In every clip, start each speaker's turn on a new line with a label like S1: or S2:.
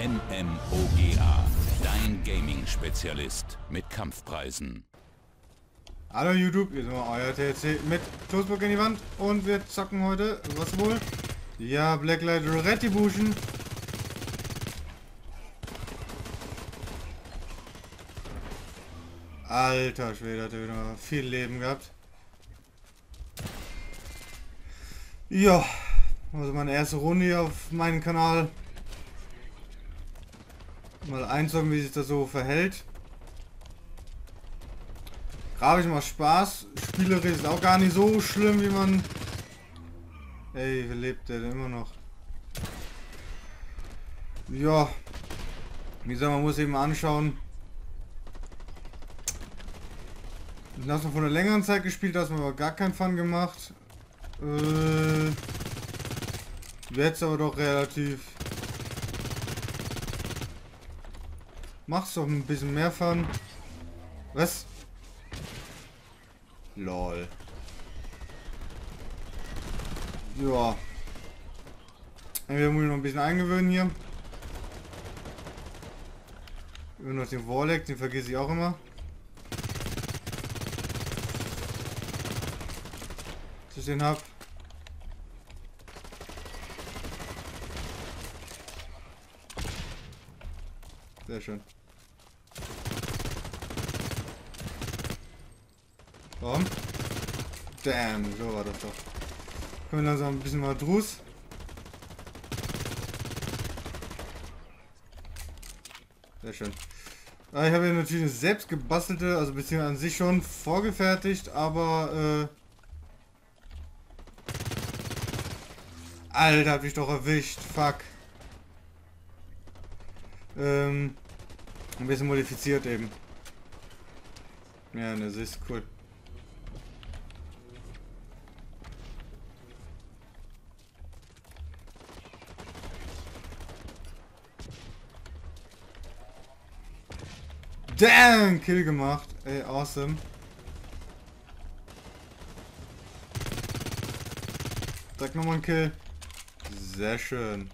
S1: MMOGA, dein Gaming-Spezialist mit Kampfpreisen.
S2: Hallo YouTube, hier sind wir, euer TLC mit Toastburg in die Wand und wir zocken heute, was wohl? Ja, Blacklight Retribution. Alter Schwede, hat er wieder mal viel Leben gehabt. Ja, also meine erste Runde hier auf meinem Kanal. Mal einzocken, wie sich das so verhält. Grafisch macht Spaß. Spielerisch ist auch gar nicht so schlimm, wie man... Ey, wie lebt der denn immer noch? Ja. Wie gesagt, man muss eben mal anschauen. Ich habe von einer längeren Zeit gespielt, da hat mir aber gar keinen Fun gemacht. Jetzt aber doch relativ... Mach's doch ein bisschen mehr Fun. Was? Lol. Ja. Wir müssen noch ein bisschen eingewöhnen hier. Immer noch den Warlock, den vergesse ich auch immer. Dass ich den hab. Sehr schön. Warum? Damn, so war das doch. Können wir langsam ein bisschen mal Drus. Sehr schön. Ich habe hier natürlich eine selbst gebastelte, also beziehungsweise an sich schon vorgefertigt, aber Alter, hab ich doch erwischt. Fuck. Ein bisschen modifiziert eben. Ja, das ist cool. Damn, Kill gemacht. Ey, awesome. Sag nochmal ein Kill. Sehr schön.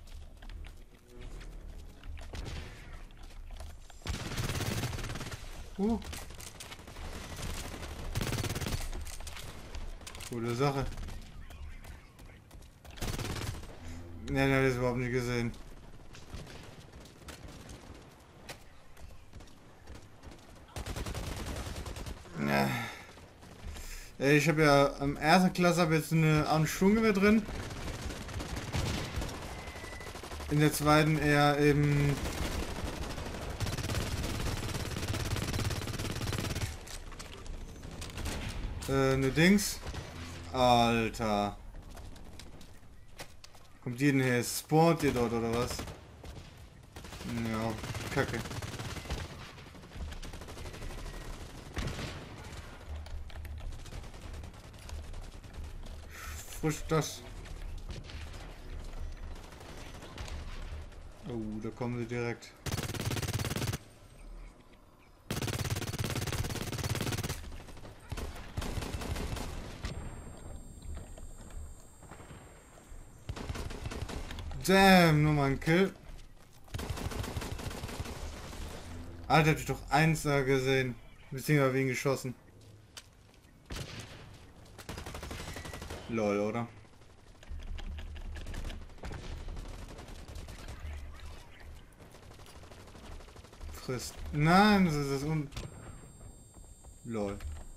S2: Coole Sache. Ne, das überhaupt nicht gesehen. Ja. Ich habe ja am ersten Klasse jetzt eine Sturmgewehr drin. In der zweiten eher eben eine Dings. Alter. Kommt die denn her? Spawnt ihr dort oder was? Ja, Kacke. Frisch das. Oh, da kommen sie direkt. Damn, nochmal ein Kill. Alter, hab ich doch eins da gesehen. Beziehungsweise wen geschossen. Lol, oder? Frisst. Nein, das ist das Lol.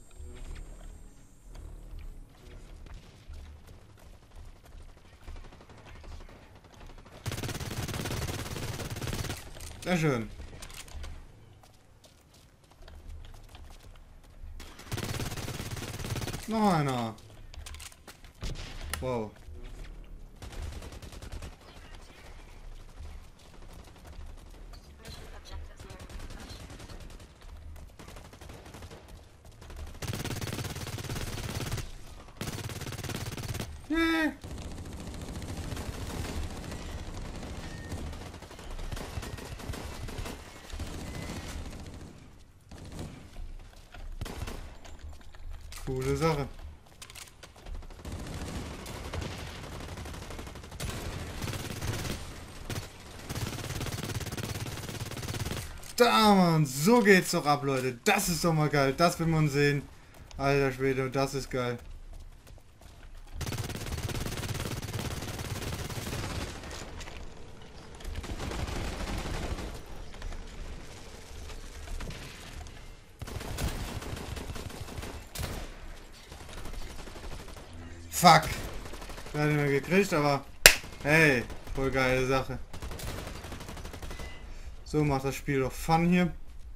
S2: Sehr schön. Noch einer. Wow. Yeah. Coole Sache. Da, Mann, so geht's doch ab, Leute. Das ist doch mal geil. Das will man sehen. Alter Schwede, das ist geil. Fuck. Der hat ihn mehr gekriegt, aber hey, voll geile Sache. So macht das Spiel doch Fun hier.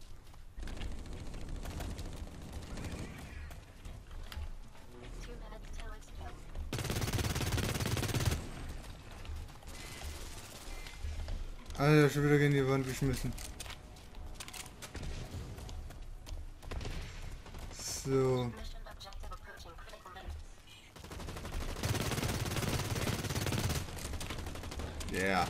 S2: Alter, schon wieder gegen die Wand geschmissen. So. Yeah.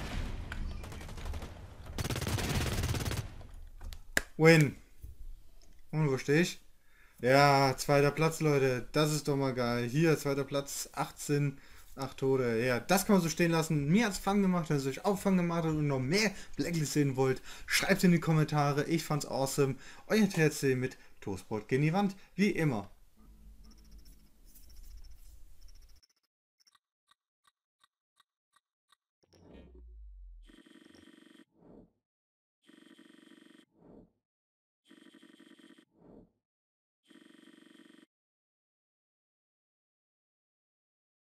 S2: Win. Und wo stehe ich? Ja, zweiter Platz, Leute. Das ist doch mal geil. Hier, zweiter Platz, 18, 8 Tode. Ja, das kann man so stehen lassen. Mir hat's Fun gemacht, wenn es euch auch Fun gemacht hat und noch mehr Blacklist sehen wollt. Schreibt in die Kommentare. Ich fand's awesome. Euer THC mit Toastbrot gegen die Wand. Wie immer.